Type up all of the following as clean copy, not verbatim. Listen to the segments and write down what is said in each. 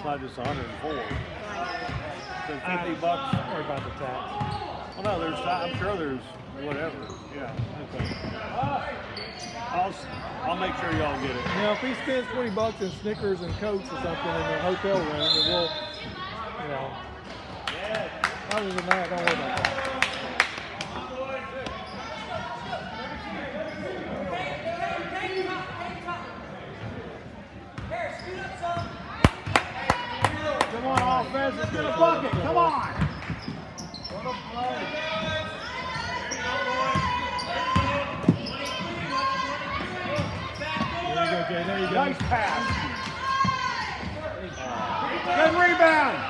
it's not just 104. So $50. Sorry about the tax. Well, no, I'm sure there's whatever. Yeah. Okay. I'll make sure y'all get it. Now, if he spends $20 in Snickers and Cokes or something in the hotel room, then we'll, you know. Other than that, don't worry about that. Come on, offense, let's get a bucket. Come on. What a play. There you go, Jay. There you go. Nice pass. Good rebound.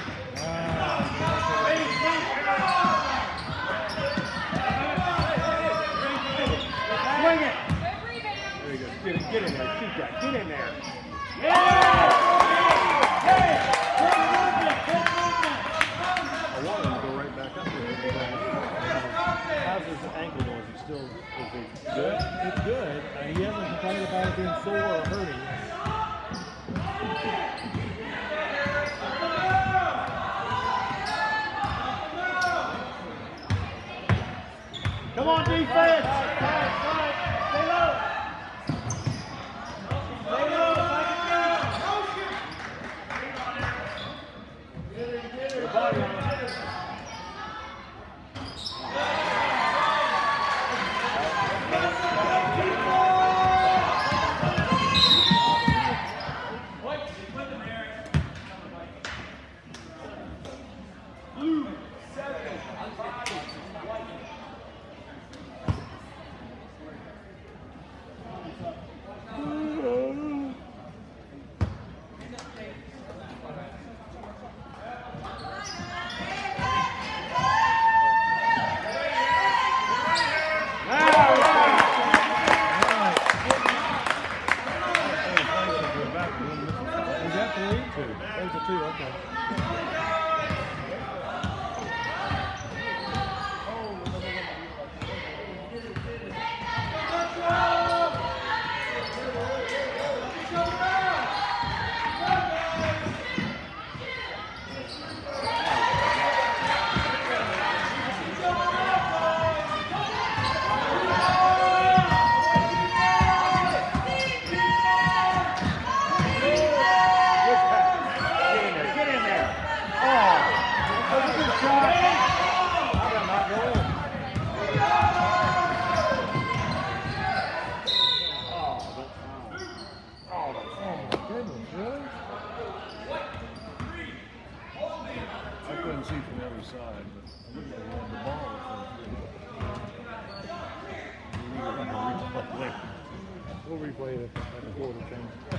Swing it. There you go. Get in there. Shoot that. Get in there. Yeah! I want him to go right back up there. How's his ankle doing? Is he still good? It's good. He hasn't complained about it being sore or hurting. Come on, defense! Stay low! Stay low! Get your body on it. We'll replay it at the quarter change.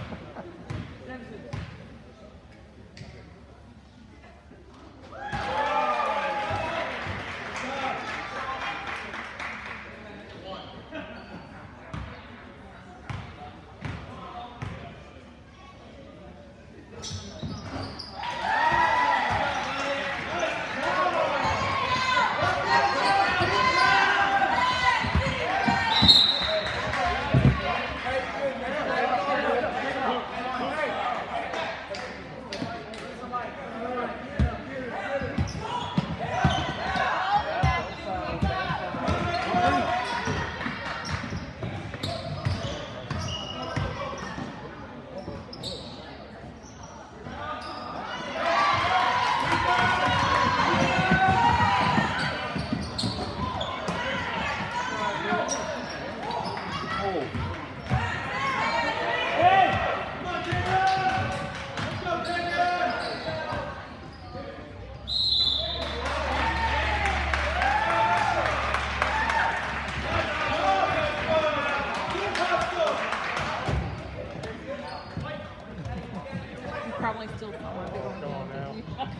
Probably still somewhere big on now.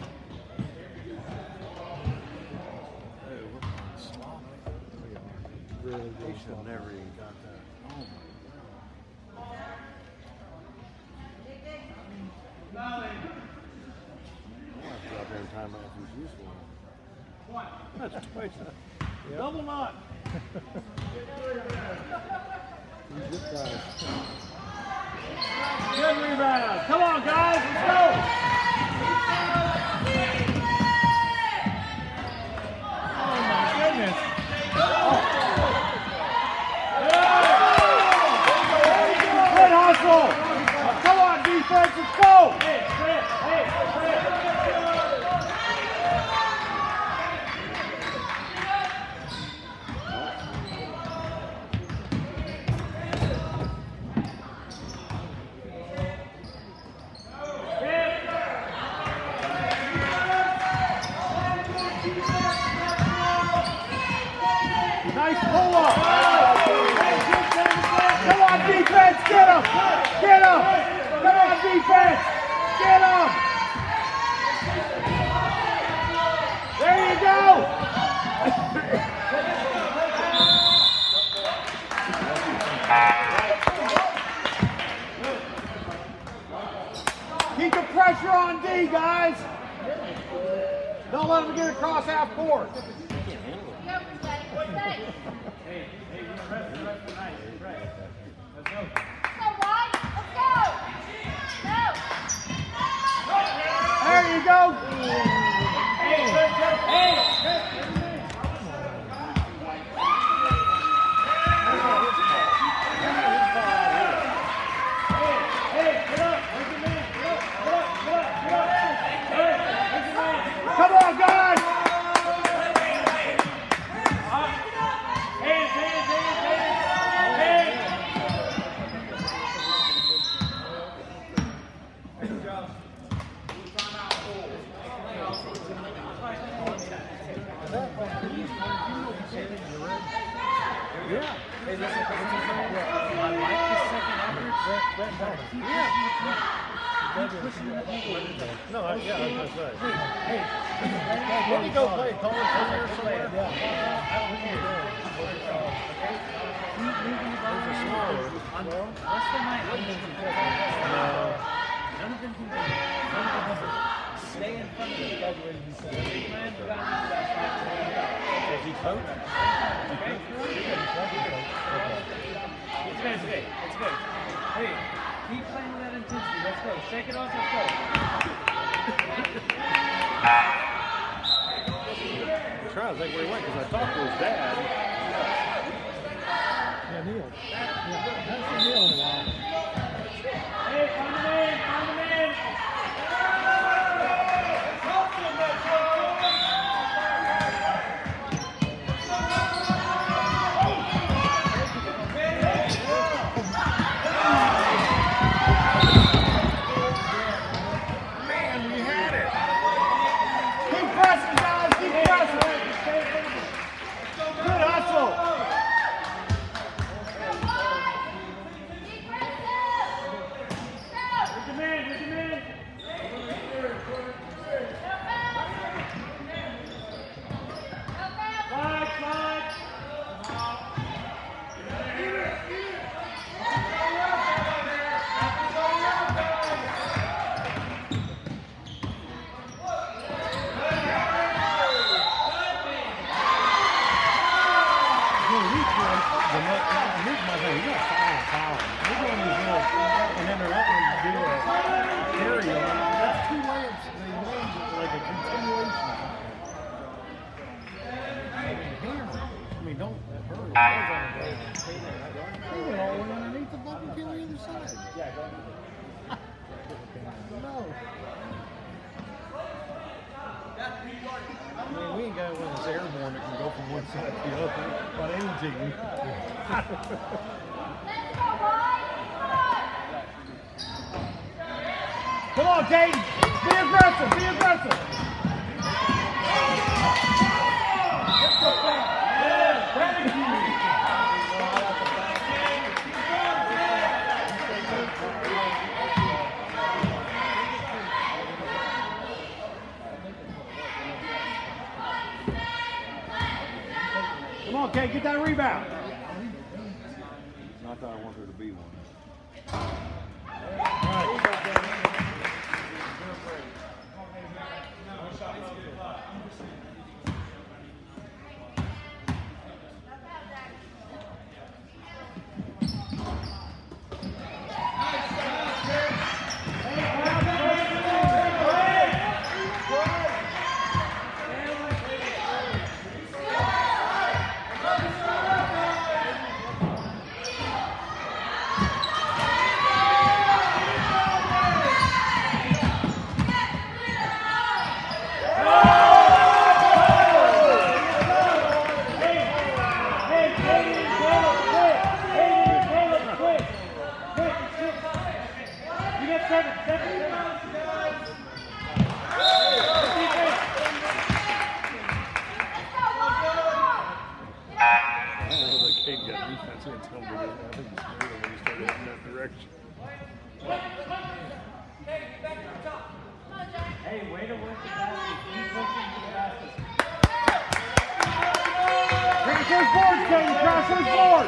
Really He should have never even got that. Oh my God. I'll have to go out there and time out if he's useful. That's twice. Yep. Double knot. He's good guys. Good rebound. Come on, guys. Let's go. Nice pull up. Come on, defense, get him. Get him. Come on, defense, get him. There you go. Keep the pressure on D, guys. Don't let them get across half court. There you go. Come on, guys. No, yeah, I was going to say. Let me go play. Call it somewhere. What's the night? None of them can stay in front of the big man. Is he coach? It's good. It's good. Hey, keep playing with that intensity. Let's go. Shake it off. Let's go. I'm trying to think where he went because I talked to his dad. Yeah, Neil. Yeah, that's the Neil in a while. Hey, find the man. We ain't got one that's airborne that can go from one side to the other on any team. Come on, Caden. Be aggressive. Come on, Kate, get that rebound. Not that I want her to be one. way to work the basket. Keep pushing to the basket. Cross those boards, Caden. Cross those boards.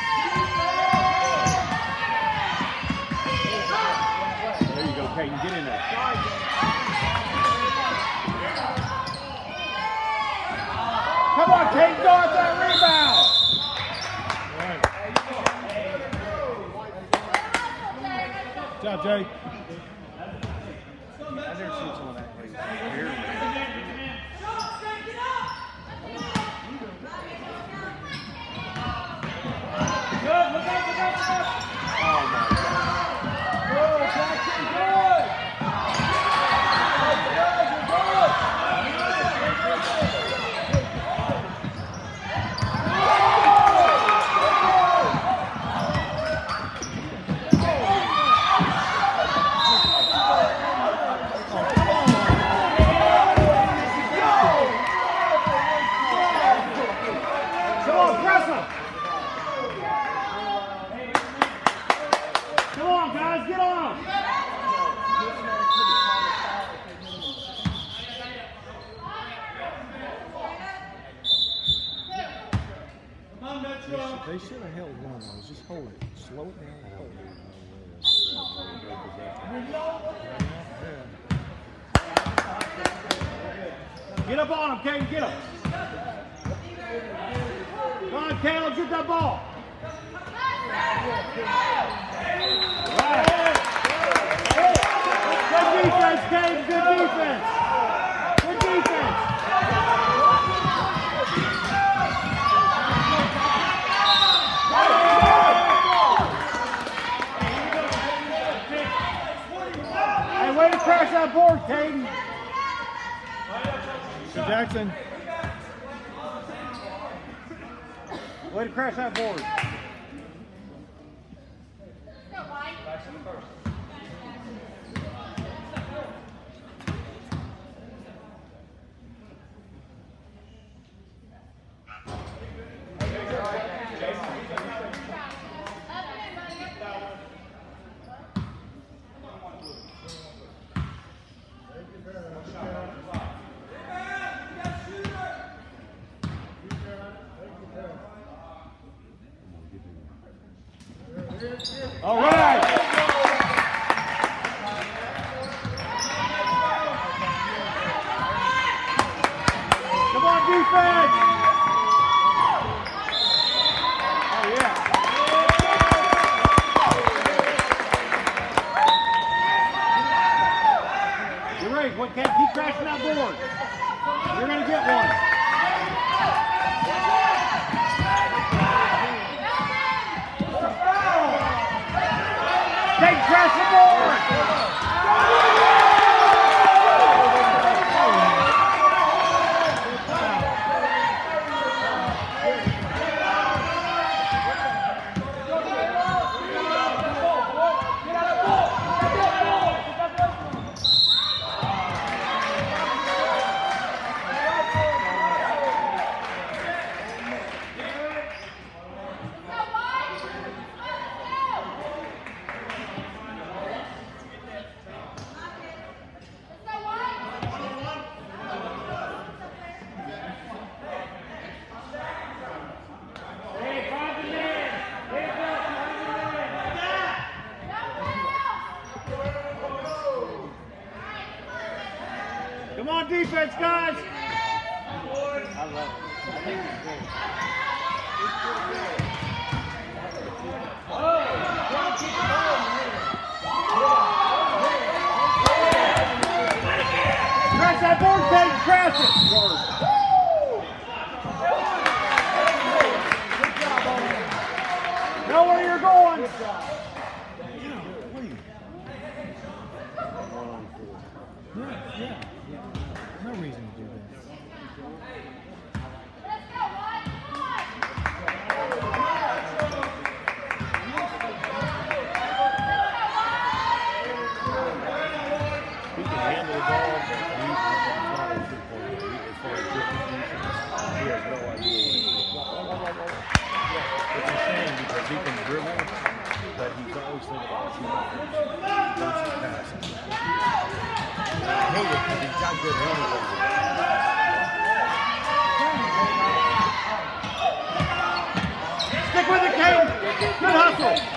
There you go, Caden. Get in there. Come on, Caden. Go out that rebound. Good job, Jay. I've never seen someone that play. Good. Look out, look out, look out. Oh my God. Good, Jackson. Good. Come on, press him. Come on, guys, get on him. They should have held one. Though. Just hold it. Slow it down. Hold it. Get up on him, Caden, get him. Come on, Caleb, get that ball. Right. Good defense, Caden, good defense. Good defense. Hey, way to crash that board, Caden. Jackson. Way to crash that board. All right. Come on, defense. Oh, yeah. You're right. What, keep crashing that board. You're going to get one. Take crash the board! Come on, defense, guys! I love it. I think it's great. Crash that board, Tate! Crash it! Know where you're going! Yeah. No reason to do that. He can handle the ball, but he's not a good player. As far as distribution, he has no idea. It's a shame because he can dribble, but he's always thinking about shooting. He wants to pass. hit it because he's got good hands over there. Stick with it, Kate. Good hustle.